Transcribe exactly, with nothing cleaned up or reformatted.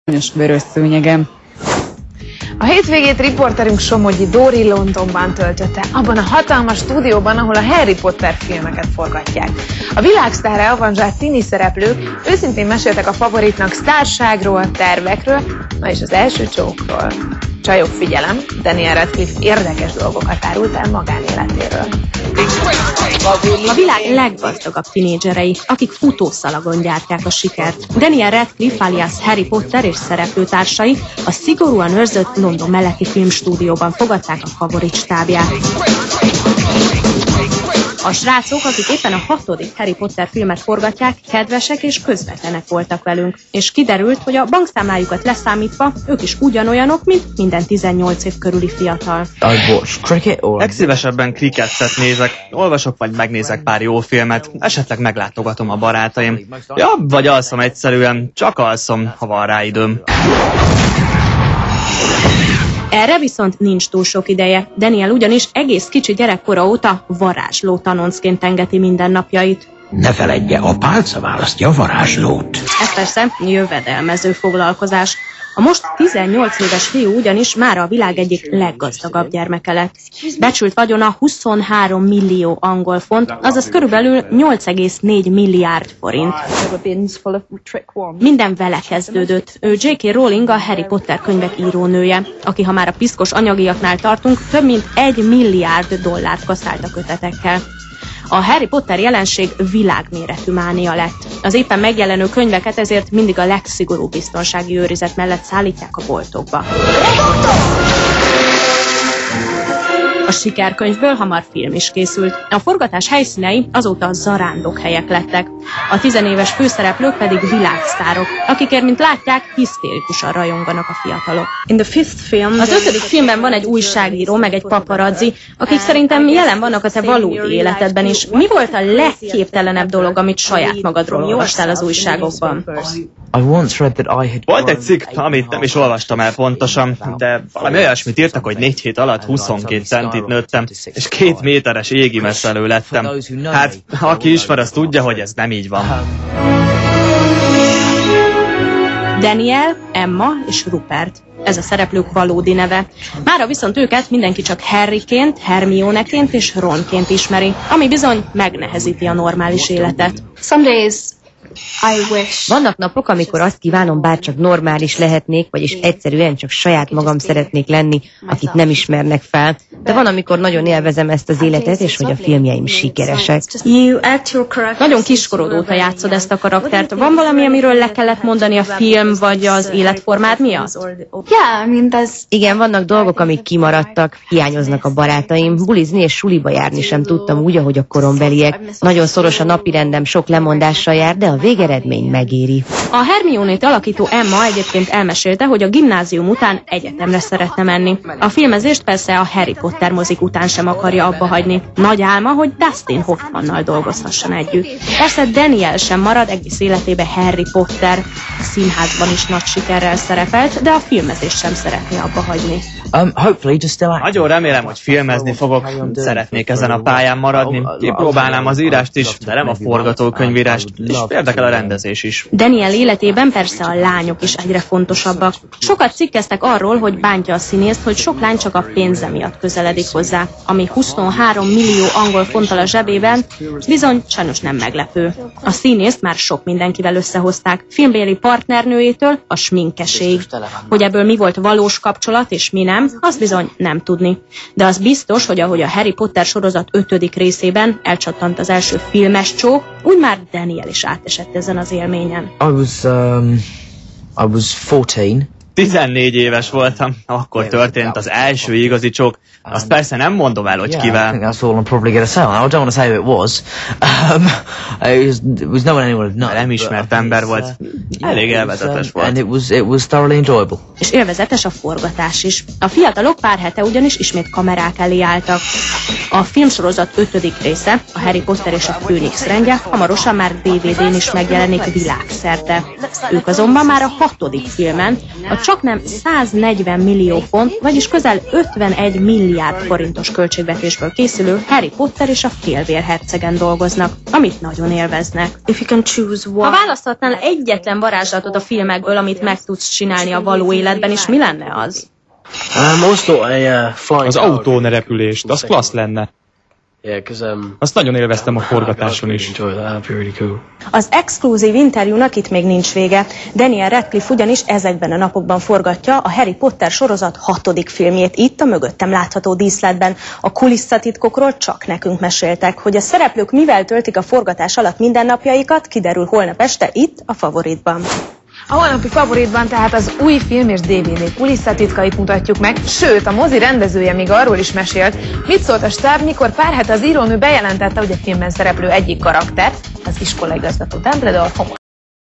vörös szőnyegem. A hétvégét riporterünk Somogyi Dóri Londonban töltötte, abban a hatalmas stúdióban, ahol a Harry Potter filmeket forgatják. A világsztárra avanzsált tini szereplők őszintén meséltek a favoritnak sztárságról, tervekről, na és az első csókról. Csajok, figyelem, Daniel Radcliffe érdekes dolgokat árult el magánéletéről. A világ leggazdagabb tinédzserei, akik futószalagon gyártják a sikert. Daniel Radcliffe alias Harry Potter és szereplőtársai a szigorúan őrzött London melletti filmstúdióban fogadták a favorit stábját. A srácok, akik éppen a hatodik Harry Potter filmet forgatják, kedvesek és közvetlenek voltak velünk. És kiderült, hogy a bankszámlájukat leszámítva ők is ugyanolyanok, mint minden tizennyolc év körüli fiatal. Legszívesebben krikettet nézek, olvasok vagy megnézek pár jó filmet, esetleg meglátogatom a barátaim. Ja, vagy alszom egyszerűen, csak alszom, ha van rá időm. Erre viszont nincs túl sok ideje. Daniel ugyanis egész kicsi gyerekkora óta varázsló tanoncként tengeti mindennapjait. Ne feledje, a pálca választja a varázslót. Ez persze jövedelmező foglalkozás. A most tizennyolc éves fiú ugyanis már a világ egyik leggazdagabb gyermeke lett. Becsült vagyona huszonhárom millió angol font, azaz körülbelül nyolc egész négy milliárd forint. Minden vele kezdődött. Ő dzsé ká. Rowling, a Harry Potter könyvek írónője, aki, ha már a piszkos anyagiaknál tartunk, több mint egy milliárd dollárt kaszált a kötetekkel. A Harry Potter jelenség világméretű mánia lett. Az éppen megjelenő könyveket ezért mindig a legszigorúbb biztonsági őrizet mellett szállítják a boltokba. A sikerkönyvből hamar film is készült. A forgatás helyszínei azóta zarándok helyek lettek. A tizenéves főszereplők pedig világsztárok, akikért, mint látják, hisztérikusan rajonganak a fiatalok. Az ötödik filmben van egy újságíró, meg egy paparazzi, akik szerintem jelen vannak a te valódi életedben is. Mi volt a legképtelenebb dolog, amit saját magadról olvastál az újságokban? Volt egy cikk, amit nem is olvastam el pontosan, de valami olyasmit írtak, hogy négy hét alatt huszonkét centit nőttem, és két méteres égi messzelő lettem. Hát, aki ismer, az tudja, hogy ez nem így van. Daniel, Emma és Rupert. Ez a szereplők valódi neve. Mára viszont őket mindenki csak Harryként, Hermioneként és Ronként ismeri, ami bizony megnehezíti a normális életet. Vannak napok, amikor azt kívánom, bárcsak normális lehetnék, vagyis egyszerűen csak saját magam szeretnék lenni, akit nem ismernek fel. De van, amikor nagyon élvezem ezt az életet, és hogy a filmjeim sikeresek. Nagyon kiskorod óta játszod ezt a karaktert. Van valami, amiről le kellett mondani a film, vagy az életformád miatt? Igen, vannak dolgok, amik kimaradtak, hiányoznak a barátaim. Bulizni és suliba járni sem tudtam úgy, ahogy a korombeliek. Nagyon szoros a napirendem, sok lemondással jár, de a végeredmény megéri. A Hermionét alakító Emma egyébként elmesélte, hogy a gimnázium után egyetemre szeretne menni. A filmezést persze a Harry Potter mozik után sem akarja abba hagyni. Nagy álma, hogy Dustin Hoffmannal dolgozhasson együtt. Persze Daniel sem marad egész életében Harry Potter. A színházban is nagy sikerrel szerepelt, de a filmezést sem szeretné abba hagyni. Um, Nagyon remélem, hogy filmezni fogok. Szeretnék ezen a pályán maradni. Kipróbálnám az írást is, de nem a forgatókönyvírást, és érdekel a rendezés is. Daniel életében persze a lányok is egyre fontosabbak. Sokat cikkeztek arról, hogy bántja a színészt, hogy sok lány csak a pénze miatt közeledik hozzá, ami huszonhárom millió angol fonttal a zsebében, bizony sajnos nem meglepő. A színészt már sok mindenkivel összehozták, filmbéli partnernőjétől a sminkeséig. Hogy ebből mi volt valós kapcsolat és mi nem, azt bizony nem tudni. De az biztos, hogy ahogy a Harry Potter sorozat ötödik részében elcsattant az első filmes csók, úgy már Daniel is átesett ezen az élményen. I was, um, I was fourteen. tizennégy éves voltam, akkor történt az első igazi csók. Azt persze nem mondom el, hogy kivel. I think that's all I'm probably going to say. I don't want to say who it was. Um, it was, it was no one anyone had known. Nem ismert ember volt. Elég élvezetes volt. And it was, it was thoroughly enjoyable. És élvezetes a forgatás is. A fiatalok pár hete ugyanis ismét kamerák elé álltak. A filmsorozat ötödik része, a Harry Potter és a Főnix rendje hamarosan már dé vé dén is megjelenik világszerte. Ők azonban már a hatodik filmen, a Csaknem száznegyven millió font, vagyis közel ötvenegy milliárd forintos költségvetésből készülő Harry Potter és a Félvérhercegen dolgoznak, amit nagyon élveznek. Ha választhatnál egyetlen varázslatot a filmekből, amit meg tudsz csinálni a való életben, és mi lenne az? Az autón repülést, az klassz lenne. Azt nagyon élveztem a forgatáson is. Az exkluzív interjúnak itt még nincs vége. Daniel Radcliffe ugyanis ezekben a napokban forgatja a Harry Potter sorozat hatodik filmjét itt a mögöttem látható díszletben. A kulisszatitkokról csak nekünk meséltek, hogy a szereplők mivel töltik a forgatás alatt mindennapjaikat, kiderül holnap este itt a Favoritban. A holnapi Favoritban tehát az új film és dé vé dé kulisszatitkait mutatjuk meg, sőt, a mozi rendezője még arról is mesélt, mit szólt a stáb, mikor pár hete az írónő bejelentette, hogy a filmben szereplő egyik karakter, az iskolaigazgató Dumbledore,